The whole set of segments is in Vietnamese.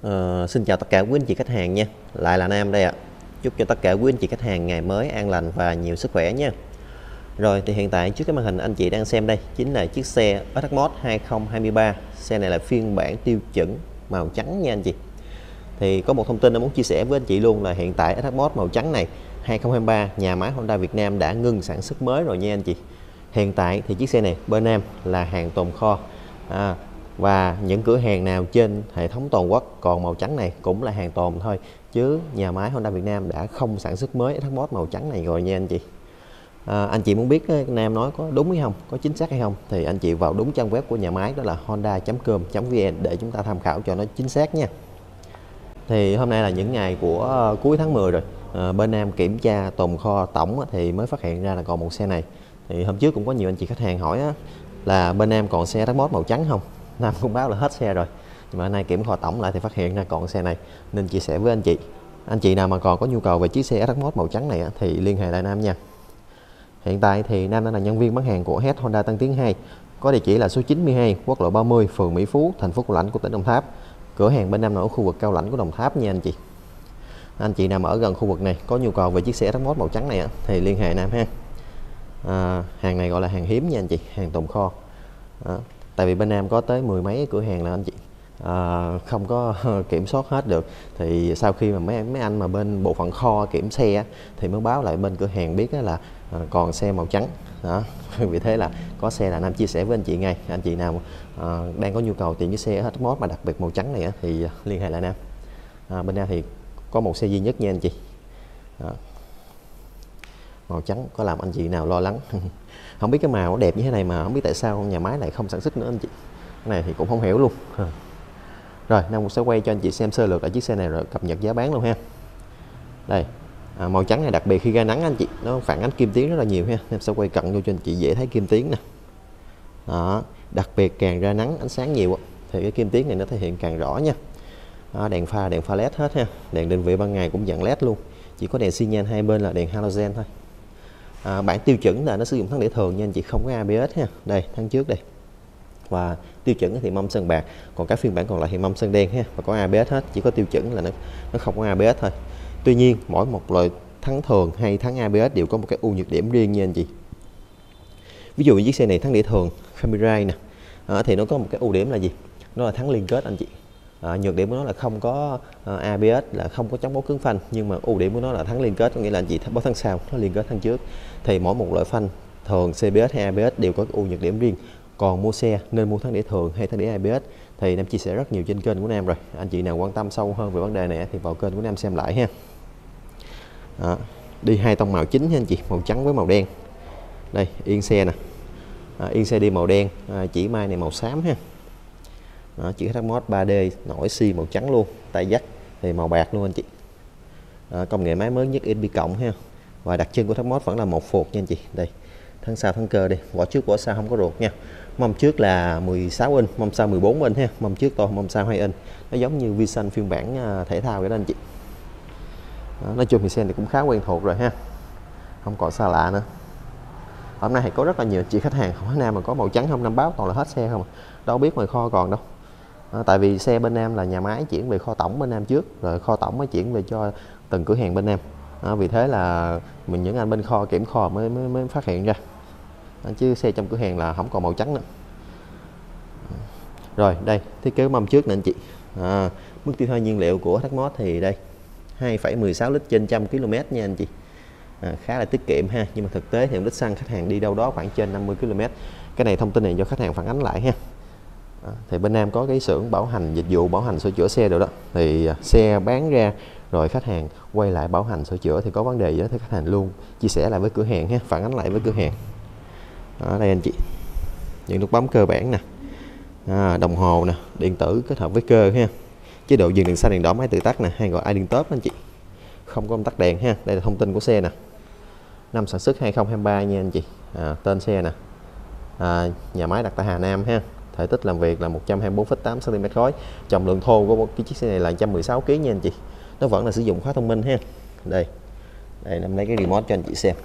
Xin chào tất cả quý anh chị khách hàng nha. Lại là Nam đây ạ. Chúc cho tất cả quý anh chị khách hàng ngày mới an lành và nhiều sức khỏe nha. Rồi thì hiện tại trước cái màn hình anh chị đang xem đây chính là chiếc xe SH Mod 2023. Xe này là phiên bản tiêu chuẩn màu trắng nha anh chị. Thì có một thông tin muốn chia sẻ với anh chị luôn là hiện tại SH Mod màu trắng này 2023 nhà máy Honda Việt Nam đã ngưng sản xuất mới rồi nha anh chị. Hiện tại thì chiếc xe này bên em là hàng tồn kho. Và những cửa hàng nào trên hệ thống toàn quốc còn màu trắng này cũng là hàng tồn thôi, chứ nhà máy Honda Việt Nam đã không sản xuất mới SH Mod màu trắng này rồi nha anh chị. Anh chị muốn biết Nam nói có đúng hay không, có chính xác hay không, thì anh chị vào đúng trang web của nhà máy, đó là honda.com.vn để chúng ta tham khảo cho nó chính xác nha. Thì hôm nay là những ngày của cuối tháng 10 rồi, bên Nam kiểm tra tồn kho tổng thì mới phát hiện ra là còn một xe này. Thì hôm trước cũng có nhiều anh chị khách hàng hỏi là bên Nam còn xe SH Mod màu trắng không. Nam cũng báo là hết xe rồi, nhưng mà hôm nay kiểm kho tổng lại thì phát hiện ra còn xe này, nên chia sẻ với anh chị. Anh chị nào mà còn có nhu cầu về chiếc xe SH Mod màu trắng này thì liên hệ lại Nam nha. Hiện tại thì Nam đang là nhân viên bán hàng của HET Honda Tân Tiến 2, có địa chỉ là số 92 quốc lộ 30, phường Mỹ Phú, thành phố Cao Lãnh của tỉnh Đồng Tháp. Cửa hàng bên Nam ở khu vực Cao Lãnh của Đồng Tháp nha anh chị. Anh chị nào mà ở gần khu vực này có nhu cầu về chiếc xe SH Mod màu trắng này thì liên hệ Nam ha. Hàng này gọi là hàng hiếm nha anh chị, hàng tồn kho. Tại vì bên Nam có tới mười mấy cửa hàng là anh chị không có kiểm soát hết được. Thì sau khi mà mấy anh mà bên bộ phận kho kiểm xe thì mới báo lại bên cửa hàng biết là còn xe màu trắng đó. Vì thế là có xe là Nam chia sẻ với anh chị ngay. Anh chị nào đang có nhu cầu tìm cái xe SH Mod mà đặc biệt màu trắng này thì liên hệ lại Nam. Bên Nam thì có một xe duy nhất nha anh chị. Màu trắng, có làm anh chị nào lo lắng. Không biết cái màu đẹp như thế này mà không biết tại sao nhà máy lại không sản xuất nữa anh chị. Cái này thì cũng không hiểu luôn. Rồi Nam cũng sẽ quay cho anh chị xem sơ lược lại chiếc xe này rồi cập nhật giá bán luôn ha. Đây, màu trắng này đặc biệt khi ra nắng anh chị, nó phản ánh kim tuyến rất là nhiều ha. Em sẽ quay cận vô cho anh chị dễ thấy kim tuyến nè. Đó, đặc biệt càng ra nắng ánh sáng nhiều thì cái kim tuyến này nó thể hiện càng rõ nha. Đèn pha led hết ha, đèn định vị ban ngày cũng dạng led luôn, chỉ có đèn xi nhan hai bên là đèn halogen thôi. Bản tiêu chuẩn là nó sử dụng thắng đĩa thường nha anh chị, không có ABS ha. Đây thắng trước đây, và tiêu chuẩn thì mâm sơn bạc, còn các phiên bản còn lại thì mâm sơn đen ha, và có ABS hết, chỉ có tiêu chuẩn là nó không có ABS thôi. Tuy nhiên mỗi một loại thắng thường hay thắng ABS đều có một cái ưu nhược điểm riêng nha anh chị. Ví dụ như chiếc xe này thắng đĩa thường Family nè, thì nó có một cái ưu điểm là gì, nó là thắng liên kết anh chị. Nhược điểm của nó là không có ABS, là không có chống bó cứng phanh, nhưng mà ưu điểm của nó là thắng liên kết, có nghĩa là anh chị bó thắng sau nó liên kết thắng trước. Thì mỗi một loại phanh thường CBS hay ABS đều có ưu nhược điểm riêng. Còn mua xe nên mua thắng đĩa thường hay thắng đĩa ABS thì Nam chia sẻ rất nhiều trên kênh của Nam rồi. Anh chị nào quan tâm sâu hơn về vấn đề này thì vào kênh của Nam xem lại ha. Đi hai tông màu chính nha anh chị, màu trắng với màu đen. Đây yên xe nè, yên xe đi màu đen, chỉ mai này màu xám ha. Chữ SH Mod 3D nổi xi màu trắng luôn, tay dắt thì màu bạc luôn anh chị. Công nghệ máy mới nhất XP cộng ha. Và đặc trưng của SH Mod vẫn là một phuộc nha anh chị. Đây thân sau thân cơ đây, vỏ trước vỏ sau không có ruột nha. Mâm trước là 16 inch, mâm sau 14 inch ha, mâm trước to, mâm sau 2 inch. Nó giống như Vision phiên bản thể thao vậy đó anh chị. Nói chung thì xe này cũng khá quen thuộc rồi ha, không còn xa lạ nữa. Hôm nay thì có rất là nhiều chị khách hàng hỏi Nam mà có màu trắng không, Nam báo toàn là hết xe không, đâu biết ngoài kho còn đâu. Tại vì xe bên Nam là nhà máy chuyển về kho tổng bên Nam trước, rồi kho tổng mới chuyển về cho từng cửa hàng bên Nam. Vì thế là những anh bên kho kiểm kho mới phát hiện ra, chứ xe trong cửa hàng là không còn màu trắng nữa. Rồi đây thiết kế mâm trước nè anh chị. Mức tiêu hao nhiên liệu của SH Mod thì đây 2,16 lít trên 100 km nha anh chị. Khá là tiết kiệm ha, nhưng mà thực tế thì lít xăng khách hàng đi đâu đó khoảng trên 50 km. Cái này thông tin này do khách hàng phản ánh lại ha. Thì bên Nam có cái xưởng bảo hành dịch vụ bảo hành sửa chữa xe rồi đó, thì xe bán ra rồi khách hàng quay lại bảo hành sửa chữa thì có vấn đề gì đó thì khách hàng luôn chia sẻ lại với cửa hàng ha, phản ánh lại với cửa hàng. Đây anh chị, những nút bấm cơ bản nè, đồng hồ nè, điện tử kết hợp với cơ ha, chế độ dừng đèn xanh đèn đỏ máy tự tắt nè, hay gọi ID top anh chị, không có công tắc đèn ha. Đây là thông tin của xe nè, năm sản xuất 2023 nha anh chị. Tên xe nè, nhà máy đặt tại Hà Nam ha. Thể tích làm việc là 124,8 cm khối. Trọng lượng thô của cái chiếc xe này là 116 kg nha anh chị. Nó vẫn là sử dụng khóa thông minh ha. Đây Nam lấy cái remote cho anh chị xem.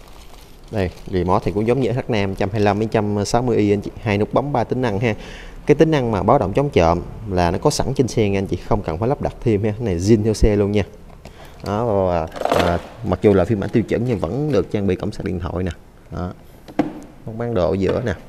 Đây remote thì cũng giống như SH Nam 125 160i anh chị, hai nút bấm 3 tính năng ha. cái tính năng mà báo động chống trộm là nó có sẵn trên xe nha anh chị, không cần phải lắp đặt thêm ha, cái này zin theo xe luôn nha. Đó, mặc dù là phiên bản tiêu chuẩn nhưng vẫn được trang bị cổng sạc điện thoại nè. Đó, không bán độ ở giữa nè.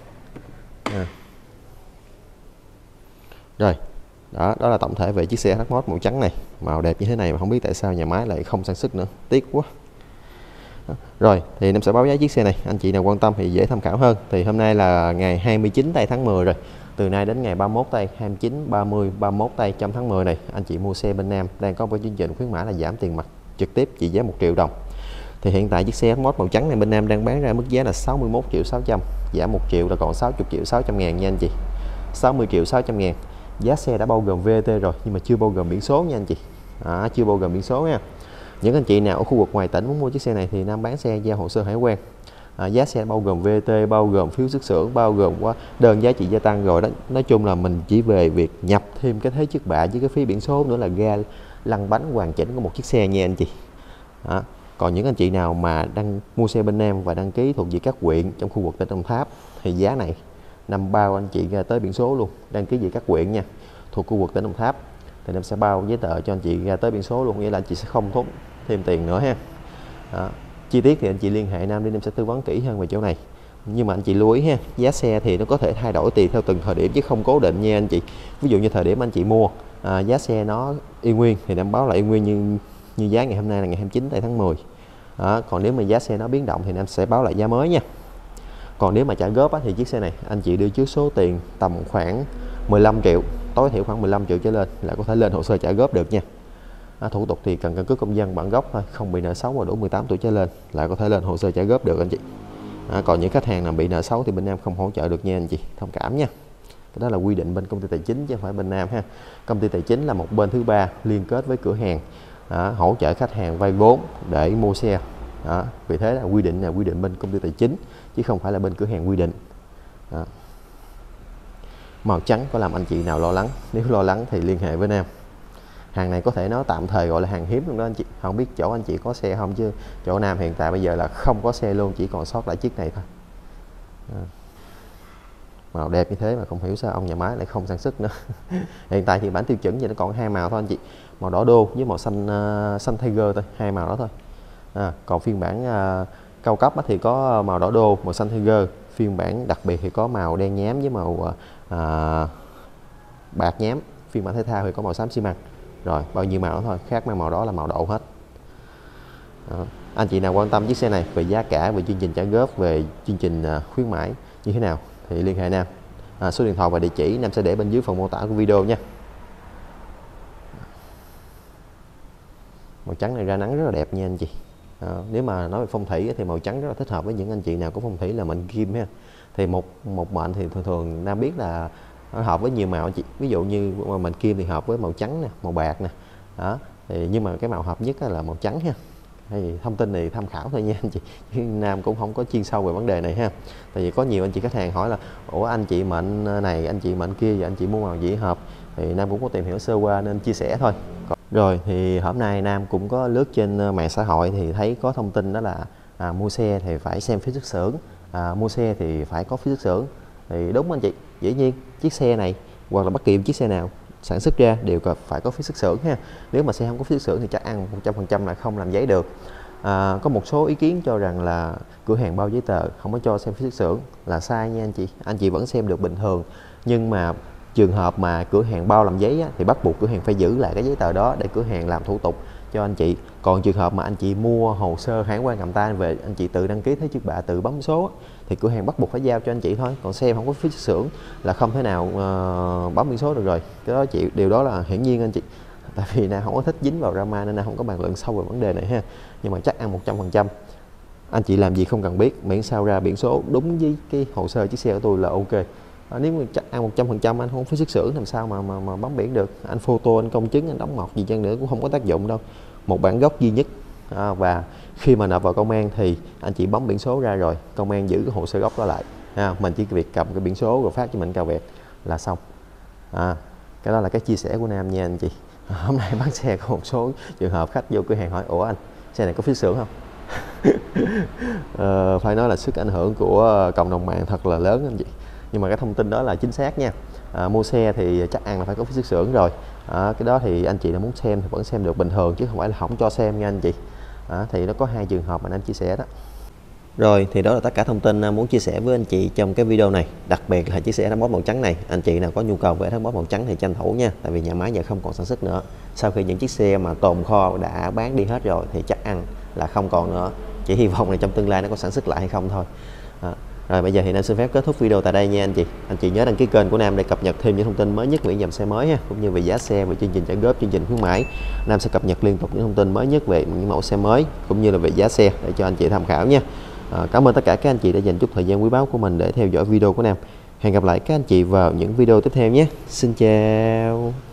Rồi, đó là tổng thể về chiếc xe H-Mod màu trắng này, màu đẹp như thế này mà không biết tại sao nhà máy lại không sản xuất nữa, tiếc quá. Rồi thì em sẽ báo giá chiếc xe này, anh chị nào quan tâm thì dễ tham khảo hơn. Thì hôm nay là ngày 29 tây tháng 10 rồi, từ nay đến ngày 31 tây, 29, 30, 31 tây trong tháng 10 này, anh chị mua xe bên Nam đang có một chương trình khuyến mãi là giảm tiền mặt trực tiếp trị giá 1 triệu đồng. Thì hiện tại chiếc xe H-Mod màu trắng này bên Nam đang bán ra mức giá là 61 triệu 600, giảm 1 triệu là còn 60 triệu 600 ngàn nha anh chị. 60 triệu 600 ngàn. Giá xe đã bao gồm VAT rồi nhưng mà chưa bao gồm biển số nha anh chị. Chưa bao gồm biển số nha. Những anh chị nào ở khu vực ngoài tỉnh muốn mua chiếc xe này thì Nam bán xe giao hồ sơ hải quan. Giá xe bao gồm VAT, bao gồm phiếu xuất xưởng, bao gồm đơn giá trị gia tăng rồi đó. Nói chung là mình chỉ về việc nhập thêm cái thế trước bạ với cái phí biển số nữa là ga lăn bánh hoàn chỉnh của một chiếc xe nha anh chị. Còn những anh chị nào mà đang mua xe bên Nam và đăng ký thuộc về các huyện trong khu vực tỉnh Đồng Tháp thì giá này Nam bao anh chị ra tới biển số luôn, đăng ký về các huyện nha, thuộc khu vực tỉnh Đồng Tháp thì Nam sẽ bao giấy tờ cho anh chị ra tới biển số luôn, nghĩa là anh chị sẽ không tốn thêm tiền nữa ha. Chi tiết thì anh chị liên hệ Nam đi, Nam sẽ tư vấn kỹ hơn về chỗ này. Nhưng mà anh chị lưu ý ha, giá xe thì nó có thể thay đổi tùy theo từng thời điểm chứ không cố định nha anh chị. Ví dụ như thời điểm anh chị mua giá xe nó y nguyên thì Nam báo lại y nguyên như giá ngày hôm nay là ngày 29 tây tháng 10. Còn nếu mà giá xe nó biến động thì Nam sẽ báo lại giá mới nha. Còn nếu mà trả góp thì chiếc xe này anh chị đưa trước số tiền tầm khoảng 15 triệu, tối thiểu khoảng 15 triệu trở lên là có thể lên hồ sơ trả góp được nha. Thủ tục thì cần căn cước công dân bản gốc thôi, không bị nợ xấu và đủ 18 tuổi trở lên là có thể lên hồ sơ trả góp được anh chị. Còn những khách hàng nào bị nợ xấu thì bên Nam không hỗ trợ được nha anh chị, thông cảm nha. Cái đó là quy định bên công ty tài chính chứ không phải bên Nam ha. Công ty tài chính là một bên thứ ba liên kết với cửa hàng, hỗ trợ khách hàng vay vốn để mua xe. Vì thế là quy định bên công ty tài chính chứ không phải là bên cửa hàng quy định. Màu trắng có làm anh chị nào lo lắng? Nếu lo lắng thì liên hệ với Nam. Hàng này có thể nói tạm thời gọi là hàng hiếm luôn đó anh chị. Không biết chỗ anh chị có xe không chứ chỗ Nam hiện tại bây giờ là không có xe luôn, chỉ còn sót lại chiếc này thôi. Màu đẹp như thế mà không hiểu sao ông nhà máy lại không sản xuất nữa. Hiện tại thì bản tiêu chuẩn vậy nó còn 2 màu thôi anh chị, màu đỏ đô với màu xanh Tiger thôi, 2 màu đó thôi. Còn phiên bản cao cấp thì có màu đỏ đô, màu xanh Tiger. Phiên bản đặc biệt thì có màu đen nhám với màu bạc nhám. Phiên bản thể thao thì có màu xám xi măng. Rồi bao nhiêu màu đó thôi, khác màu đó là màu đậu hết. Anh chị nào quan tâm chiếc xe này về giá cả, về chương trình trả góp, về chương trình khuyến mãi như thế nào thì liên hệ Nam. Số điện thoại và địa chỉ Nam sẽ để bên dưới phần mô tả của video nha. Màu trắng này ra nắng rất là đẹp nha anh chị. Nếu mà nói về phong thủy thì màu trắng rất là thích hợp với những anh chị nào có phong thủy là mệnh kim ha. Thì một mệnh thì thường Nam biết là nó hợp với nhiều màu anh chị. Ví dụ như mệnh kim thì hợp với màu trắng nè, màu bạc nè. Thì nhưng mà cái màu hợp nhất là màu trắng ha. Thì thông tin này tham khảo thôi nha anh chị, chứ Nam cũng không có chuyên sâu về vấn đề này ha. Tại vì có nhiều anh chị khách hàng hỏi là ủa anh chị mệnh này, anh chị mệnh kia, và anh chị mua màu gì hợp, thì Nam cũng có tìm hiểu sơ qua nên chia sẻ thôi. Rồi thì hôm nay Nam cũng có lướt trên mạng xã hội thì thấy có thông tin đó là mua xe thì phải xem phí xuất xưởng, mua xe thì phải có phí xuất xưởng. Thì đúng anh chị, dĩ nhiên chiếc xe này hoặc là bất kỳ chiếc xe nào sản xuất ra đều phải có phí xuất xưởng ha. Nếu mà xe không có phí xuất xưởng thì chắc ăn 100% là không làm giấy được. Có một số ý kiến cho rằng là cửa hàng bao giấy tờ không có cho xem phí xuất xưởng là sai nha anh chị. Anh chị vẫn xem được bình thường, nhưng mà trường hợp mà cửa hàng bao làm giấy thì bắt buộc cửa hàng phải giữ lại cái giấy tờ đó để cửa hàng làm thủ tục cho anh chị. Còn trường hợp mà anh chị mua hồ sơ hải quan cầm tay về, anh chị tự đăng ký thế trước bạ, tự bấm số thì cửa hàng bắt buộc phải giao cho anh chị thôi. Còn xe không có phí xuất xưởng là không thể nào bấm biển số được rồi. Cái đó điều đó là hiển nhiên anh chị. Tại vì Nam không có thích dính vào drama nên Nam không có bàn luận sâu về vấn đề này ha. Nhưng mà chắc ăn 100%. Anh chị làm gì không cần biết, miễn sao ra biển số đúng với cái hồ sơ chiếc xe của tôi là ok. Nếu mà chắc ăn 100% anh không phải xuất xưởng làm sao mà bấm biển được. Anh photo, anh công chứng, anh đóng mộc gì chăng nữa cũng không có tác dụng đâu. Một bản gốc duy nhất. Và khi mà nộp vào công an thì anh chị bấm biển số ra rồi, công an giữ cái hồ sơ gốc đó lại. Mình chỉ việc cầm cái biển số rồi phát cho mình cao vẹt là xong. Cái đó là cái chia sẻ của Nam nha anh chị. Hôm nay bán xe có một số trường hợp khách vô cửa hàng hỏi ủa anh, xe này có phí xưởng không? Phải nói là sức ảnh hưởng của cộng đồng mạng thật là lớn anh chị. Nhưng mà cái thông tin đó là chính xác nha. mua xe thì chắc ăn là phải có phí xuất xưởng rồi. Cái đó thì anh chị nào muốn xem thì vẫn xem được bình thường, chứ không phải là không cho xem nha anh chị. Thì nó có hai trường hợp mà anh chia sẻ đó. Rồi thì đó là tất cả thông tin muốn chia sẻ với anh chị trong cái video này, đặc biệt là chiếc xe Airtag màu trắng này. Anh chị nào có nhu cầu về Airtag màu trắng thì tranh thủ nha, tại vì nhà máy giờ không còn sản xuất nữa. Sau khi những chiếc xe mà tồn kho đã bán đi hết rồi thì chắc ăn là không còn nữa, chỉ hy vọng là trong tương lai nó có sản xuất lại hay không thôi. Rồi bây giờ thì Nam xin phép kết thúc video tại đây nha anh chị. Anh chị nhớ đăng ký kênh của Nam để cập nhật thêm những thông tin mới nhất về dòng xe mới ha, cũng như về giá xe, về chương trình trả góp, chương trình khuyến mãi. Nam sẽ cập nhật liên tục những thông tin mới nhất về những mẫu xe mới cũng như là về giá xe để cho anh chị tham khảo nha. Cảm ơn tất cả các anh chị đã dành chút thời gian quý báu của mình để theo dõi video của Nam. Hẹn gặp lại các anh chị vào những video tiếp theo nhé. Xin chào.